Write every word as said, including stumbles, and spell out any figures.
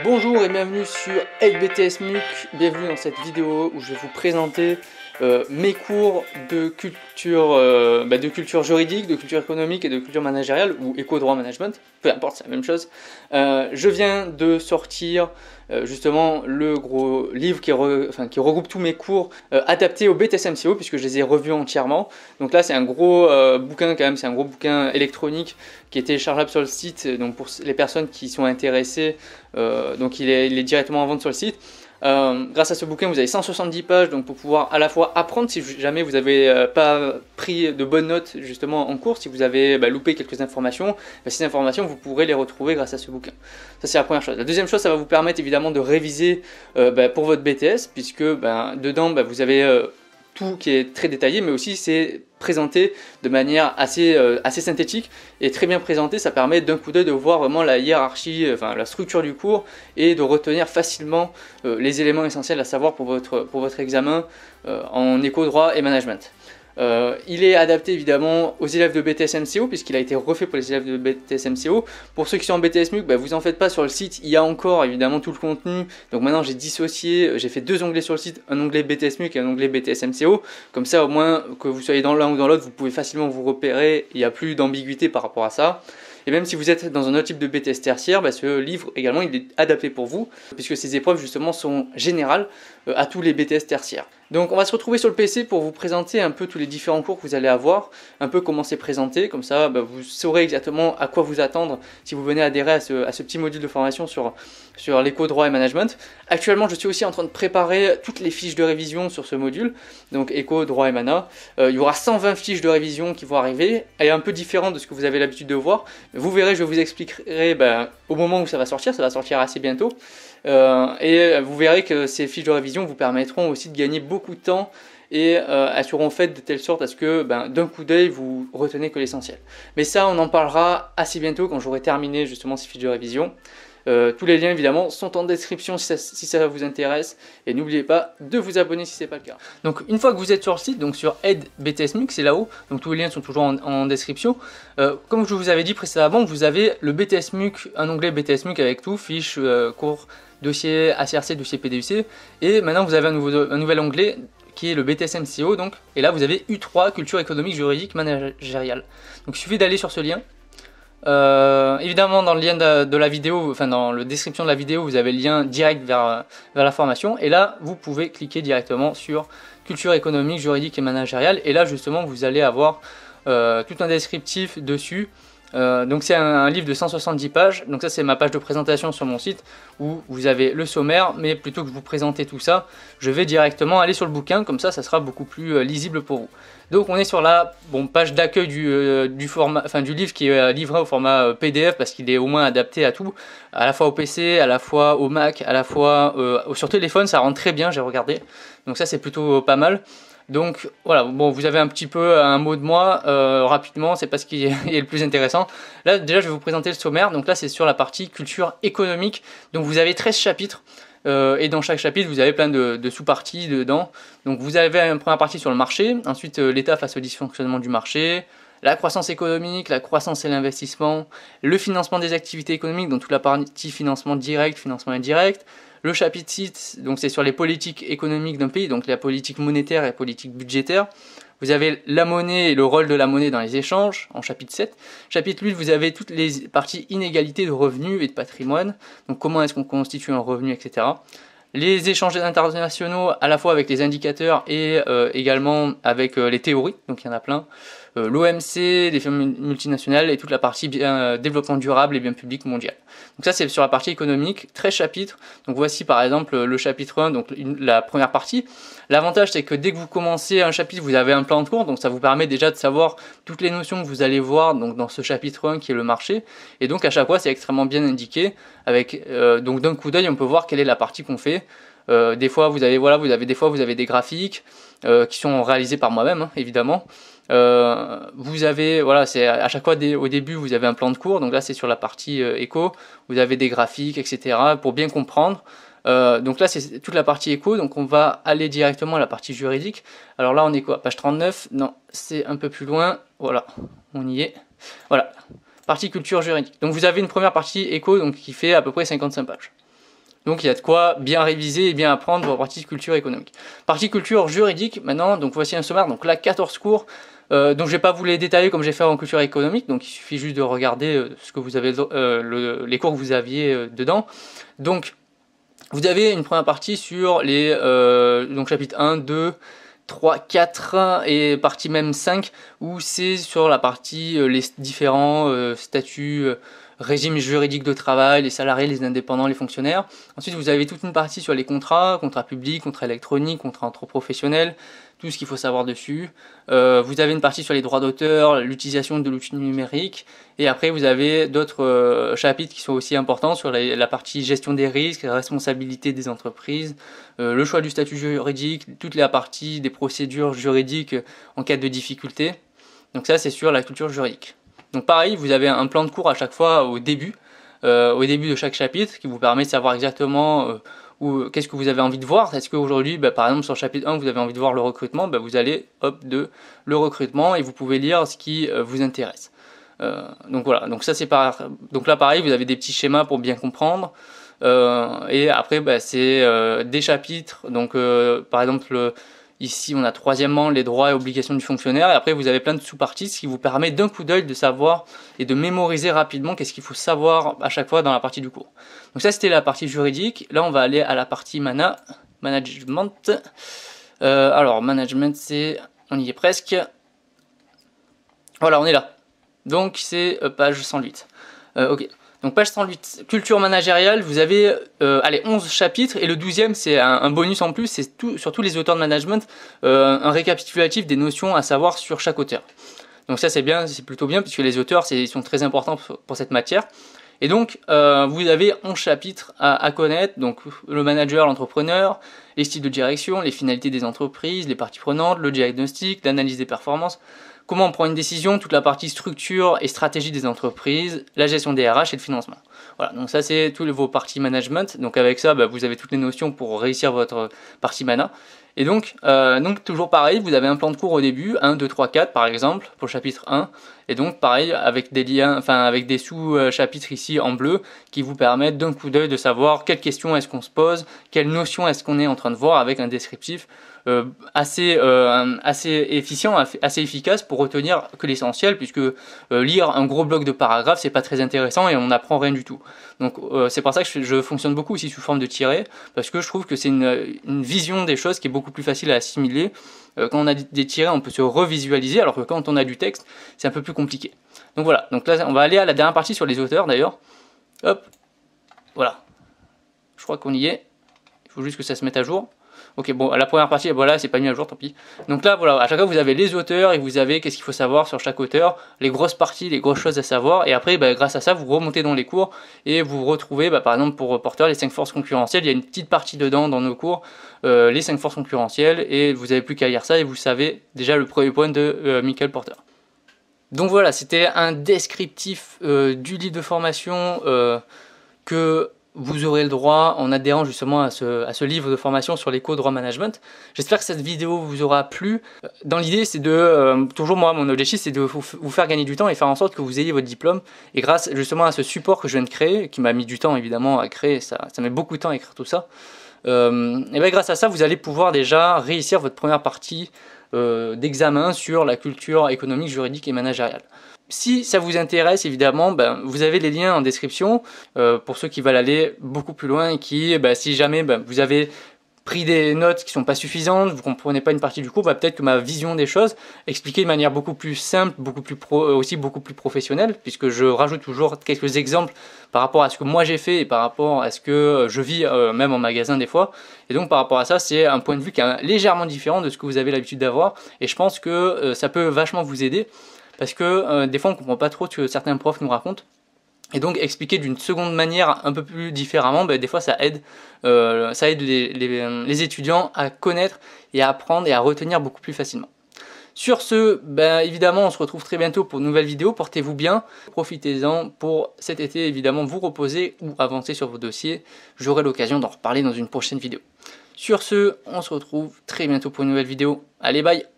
Bonjour et bienvenue sur H B T S M U C, bienvenue dans cette vidéo où je vais vous présenter euh, mes cours de culture, euh, bah de culture juridique, de culture économique et de culture managériale ou éco-droit management, peu importe, c'est la même chose. Euh, je viens de sortir euh, justement le gros livre qui, re, enfin, qui regroupe tous mes cours euh, adaptés au B T S M C O puisque je les ai revus entièrement. Donc là c'est un gros euh, bouquin quand même, c'est un gros bouquin électronique qui est téléchargeable sur le site, donc pour les personnes qui sont intéressées, euh, donc il est, il est directement en vente sur le site. Euh, grâce à ce bouquin vous avez cent soixante-dix pages, donc pour pouvoir à la fois apprendre si jamais vous n'avez euh, pas pris de bonnes notes justement en cours, si vous avez bah, loupé quelques informations, bah, ces informations vous pourrez les retrouver grâce à ce bouquin. Ça c'est la première chose. La deuxième chose, ça va vous permettre évidemment de réviser euh, bah, pour votre B T S, puisque bah, dedans bah, vous avez euh, tout qui est très détaillé, mais aussi c'est présenté de manière assez, euh, assez synthétique et très bien présenté. Ça permet d'un coup d'œil de voir vraiment la hiérarchie, enfin la structure du cours et de retenir facilement euh, les éléments essentiels à savoir pour votre, pour votre examen euh, en éco-droit et management. Euh, il est adapté évidemment aux élèves de B T S M C O puisqu'il a été refait pour les élèves de B T S M C O. Pour ceux qui sont en B T S M U C, bah, vous en faites pas, sur le site il y a encore évidemment tout le contenu. Donc maintenant j'ai dissocié, j'ai fait deux onglets sur le site, un onglet B T S M U C et un onglet B T S M C O. Comme ça au moins que vous soyez dans l'un ou dans l'autre, vous pouvez facilement vous repérer, il n'y a plus d'ambiguïté par rapport à ça. Et même si vous êtes dans un autre type de B T S tertiaire, bah, ce livre également il est adapté pour vous, puisque ces épreuves justement sont générales euh, à tous les B T S tertiaires. Donc on va se retrouver sur le P C pour vous présenter un peu tous les différents cours que vous allez avoir, un peu comment c'est présenté, comme ça bah, vous saurez exactement à quoi vous attendre si vous venez adhérer à ce, à ce petit module de formation sur, sur l'éco-droit et management. Actuellement je suis aussi en train de préparer toutes les fiches de révision sur ce module, donc éco, droit et mana. Euh, il y aura cent vingt fiches de révision qui vont arriver, elle est un peu différente de ce que vous avez l'habitude de voir. Vous verrez, je vous expliquerai ben, au moment où ça va sortir, ça va sortir assez bientôt. Euh, et vous verrez que ces fiches de révision vous permettront aussi de gagner beaucoup de temps et euh, elles seront faites de telle sorte à ce que ben, d'un coup d'œil vous retenez que l'essentiel. Mais ça on en parlera assez bientôt quand j'aurai terminé justement ces fiches de révision. Euh, tous les liens évidemment sont en description si ça, si ça vous intéresse et n'oubliez pas de vous abonner si ce n'est pas le cas. Donc une fois que vous êtes sur le site, donc sur Aide B T S M U C, c'est là-haut, donc tous les liens sont toujours en, en description. Euh, comme je vous avais dit précédemment, vous avez le B T S M U C, un onglet B T S M U C avec tout, fiches, euh, cours, dossier A C R C, dossier P D U C, et maintenant vous avez un, nouveau, un nouvel onglet qui est le B T S M C O, donc, et là vous avez U trois, culture économique, juridique, managériale. Donc il suffit d'aller sur ce lien. Euh, évidemment dans le lien de, de la vidéo, enfin dans la description de la vidéo vous avez le lien direct vers, vers la formation et là vous pouvez cliquer directement sur culture économique, juridique et managériale et là justement vous allez avoir euh, tout un descriptif dessus. Euh, donc c'est un, un livre de cent soixante-dix pages, donc ça c'est ma page de présentation sur mon site où vous avez le sommaire, mais plutôt que de vous présenter tout ça, je vais directement aller sur le bouquin, comme ça ça sera beaucoup plus euh, lisible pour vous. Donc on est sur la bon, page d'accueil du, euh, du, format, enfin, du livre qui est euh, livré au format euh, P D F parce qu'il est au moins adapté à tout, à la fois au P C, à la fois au Mac, à la fois euh, sur téléphone, ça rend très bien, j'ai regardé, donc ça c'est plutôt euh, pas mal. Donc voilà, bon, vous avez un petit peu un mot de moi, euh, rapidement, c'est pas ce qui est, est le plus intéressant. Là déjà je vais vous présenter le sommaire, donc là c'est sur la partie culture économique, donc vous avez treize chapitres, euh, et dans chaque chapitre vous avez plein de, de sous-parties dedans. Donc vous avez une première partie sur le marché, ensuite euh, l'état face au dysfonctionnement du marché, la croissance économique, la croissance et l'investissement, le financement des activités économiques, donc toute la partie financement direct, financement indirect. Le chapitre six, donc c'est sur les politiques économiques d'un pays, donc la politique monétaire et la politique budgétaire. Vous avez la monnaie et le rôle de la monnaie dans les échanges, en chapitre sept. Chapitre huit, vous avez toutes les parties inégalités de revenus et de patrimoine, donc comment est-ce qu'on constitue un revenu, et cetera. Les échanges internationaux à la fois avec les indicateurs et euh, également avec euh, les théories, donc il y en a plein. Euh, L'O M C, les firmes multinationales et toute la partie bien, euh, développement durable et bien public mondial. Donc ça c'est sur la partie économique, treize chapitres. Donc voici par exemple le chapitre un, donc une, la première partie. L'avantage c'est que dès que vous commencez un chapitre, vous avez un plan de cours, donc ça vous permet déjà de savoir toutes les notions que vous allez voir donc, dans ce chapitre un qui est le marché. Et donc à chaque fois c'est extrêmement bien indiqué. Avec, euh, donc d'un coup d'œil on peut voir quelle est la partie qu'on fait. Euh, des fois vous avez voilà vous avez des fois vous avez des graphiques euh, qui sont réalisés par moi-même hein, évidemment. Euh, vous avez voilà c'est à chaque fois dès, au début vous avez un plan de cours, donc là c'est sur la partie euh, éco, vous avez des graphiques etc pour bien comprendre. Euh, donc là c'est toute la partie éco, donc on va aller directement à la partie juridique. Alors là on est quoi, page trente-neuf, non c'est un peu plus loin, voilà on y est, voilà partie culture juridique. Donc vous avez une première partie éco donc qui fait à peu près cinquante-cinq pages. Donc il y a de quoi bien réviser et bien apprendre pour la partie culture économique. Partie culture juridique maintenant, donc voici un sommaire, donc là quatorze cours, euh, donc je ne vais pas vous les détailler comme j'ai fait en culture économique, donc il suffit juste de regarder euh, ce que vous avez, euh, le, les cours que vous aviez euh, dedans. Donc vous avez une première partie sur les euh, donc chapitre un, deux, trois, quatre et partie même cinq, où c'est sur la partie euh, les différents euh, statuts, euh, régime juridique de travail, les salariés, les indépendants, les fonctionnaires. Ensuite, vous avez toute une partie sur les contrats, contrats publics, contrats électroniques, contrats entre professionnels, tout ce qu'il faut savoir dessus. Euh, vous avez une partie sur les droits d'auteur, l'utilisation de l'outil numérique, et après vous avez d'autres euh, chapitres qui sont aussi importants sur la, la partie gestion des risques, la responsabilité des entreprises, euh, le choix du statut juridique, toute la partie des procédures juridiques en cas de difficulté. Donc ça, c'est sur la culture juridique. Donc pareil, vous avez un plan de cours à chaque fois au début, euh, au début de chaque chapitre, qui vous permet de savoir exactement euh, où, qu'est-ce que vous avez envie de voir. Est-ce qu'aujourd'hui, bah, par exemple sur le chapitre un, vous avez envie de voir le recrutement, bah, vous allez hop de le recrutement et vous pouvez lire ce qui euh, vous intéresse. Euh, donc voilà, donc ça c'est par... donc là pareil, vous avez des petits schémas pour bien comprendre. Euh, et après, bah, c'est euh, des chapitres, donc euh, par exemple... Ici, on a troisièmement les droits et obligations du fonctionnaire. Et après, vous avez plein de sous-parties, ce qui vous permet d'un coup d'œil de savoir et de mémoriser rapidement qu'est-ce qu'il faut savoir à chaque fois dans la partie du cours. Donc ça, c'était la partie juridique. Là, on va aller à la partie mana, management. Euh, alors, management, c'est... On y est presque. Voilà, on est là. Donc, c'est euh, page cent huit. Euh, ok. Donc page cent huit, culture managériale, vous avez euh, allez, onze chapitres et le douzième c'est un, un bonus en plus, c'est tout, sur tous les auteurs de management, euh, un récapitulatif des notions à savoir sur chaque auteur. Donc ça c'est bien, c'est plutôt bien puisque les auteurs ils sont très importants pour, pour cette matière. Et donc euh, vous avez onze chapitres à, à connaître, donc le manager, l'entrepreneur, les styles de direction, les finalités des entreprises, les parties prenantes, le diagnostic, l'analyse des performances, comment on prend une décision, toute la partie structure et stratégie des entreprises, la gestion des R H et le financement. Voilà, donc ça c'est tous vos parties management. Donc avec ça, bah, vous avez toutes les notions pour réussir votre partie mana. Et donc, euh, donc toujours pareil, vous avez un plan de cours au début, un, deux, trois, quatre par exemple, pour le chapitre un. Et donc pareil, avec des liens, enfin avec des sous-chapitres ici en bleu, qui vous permettent d'un coup d'œil de savoir quelles questions est-ce qu'on se pose, quelles notions est-ce qu'on est en train de voir avec un descriptif euh, assez, euh, assez efficient, assez efficace pour retenir que l'essentiel, puisque euh, lire un gros bloc de paragraphes, c'est pas très intéressant et on n'apprend rien du tout. Donc euh, c'est pour ça que je, je fonctionne beaucoup ici sous forme de tirets, parce que je trouve que c'est une, une vision des choses qui est beaucoup plus facile à assimiler. Euh, quand on a des tirets, on peut se revisualiser, alors que quand on a du texte, c'est un peu plus compliqué. Donc voilà, donc là on va aller à la dernière partie sur les auteurs d'ailleurs. Hop, voilà. Je crois qu'on y est. Il faut juste que ça se mette à jour. Ok, bon, la première partie, voilà, c'est pas mis à jour, tant pis. Donc là, voilà, à chaque fois, vous avez les auteurs et vous avez qu'est-ce qu'il faut savoir sur chaque auteur, les grosses parties, les grosses choses à savoir. Et après, bah, grâce à ça, vous remontez dans les cours et vous retrouvez, bah, par exemple, pour Porter, les cinq forces concurrentielles. Il y a une petite partie dedans dans nos cours, euh, les cinq forces concurrentielles. Et vous n'avez plus qu'à lire ça et vous savez déjà le premier point de euh, Michael Porter. Donc voilà, c'était un descriptif euh, du livre de formation euh, que vous aurez le droit en adhérant justement à ce, à ce livre de formation sur l'éco-droit management. J'espère que cette vidéo vous aura plu. Dans l'idée, c'est de, euh, toujours moi, mon objectif, c'est de vous, vous faire gagner du temps et faire en sorte que vous ayez votre diplôme. Et grâce justement à ce support que je viens de créer, qui m'a mis du temps évidemment à créer, ça, ça met beaucoup de temps à écrire tout ça, euh, et bien grâce à ça, vous allez pouvoir déjà réussir votre première partie euh, d'examen sur la culture économique, juridique et managériale. Si ça vous intéresse, évidemment, ben, vous avez les liens en description euh, pour ceux qui veulent aller beaucoup plus loin et qui, ben, si jamais ben, vous avez pris des notes qui sont pas suffisantes, vous comprenez pas une partie du cours, ben, peut-être que ma vision des choses, expliquée de manière beaucoup plus simple, beaucoup plus pro, aussi beaucoup plus professionnelle, puisque je rajoute toujours quelques exemples par rapport à ce que moi j'ai fait et par rapport à ce que je vis euh, même en magasin des fois. Et donc par rapport à ça, c'est un point de vue qui est légèrement différent de ce que vous avez l'habitude d'avoir. Et je pense que euh, ça peut vachement vous aider. Parce que euh, des fois on ne comprend pas trop ce que certains profs nous racontent. Et donc expliquer d'une seconde manière un peu plus différemment, ben, des fois ça aide, euh, ça aide les, les, les étudiants à connaître et à apprendre et à retenir beaucoup plus facilement. Sur ce, ben, évidemment on se retrouve très bientôt pour une nouvelle vidéo, portez-vous bien, profitez-en pour cet été évidemment vous reposer ou avancer sur vos dossiers, j'aurai l'occasion d'en reparler dans une prochaine vidéo. Sur ce, on se retrouve très bientôt pour une nouvelle vidéo, allez bye!